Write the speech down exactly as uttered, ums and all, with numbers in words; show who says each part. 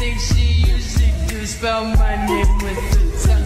Speaker 1: think she usually do spell my name with the tongue.